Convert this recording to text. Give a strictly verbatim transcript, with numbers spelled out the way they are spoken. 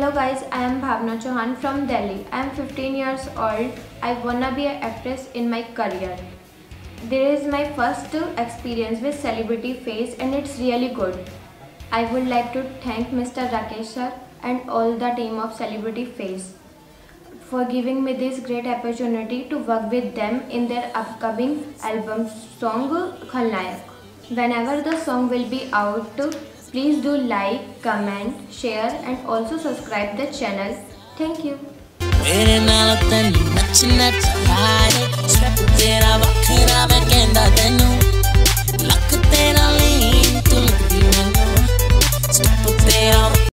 Hello guys, I am Bhavna from Delhi. I am fifteen years old. I wanna be an actress in my career. This is my first experience with Celebrity Face and it's really good. I would like to thank Mister Rakesh sir and all the team of Celebrity Face for giving me this great opportunity to work with them in their upcoming album song Khalnayak. Whenever the song will be out, please do like, comment, share and also subscribe the channel. Thank you.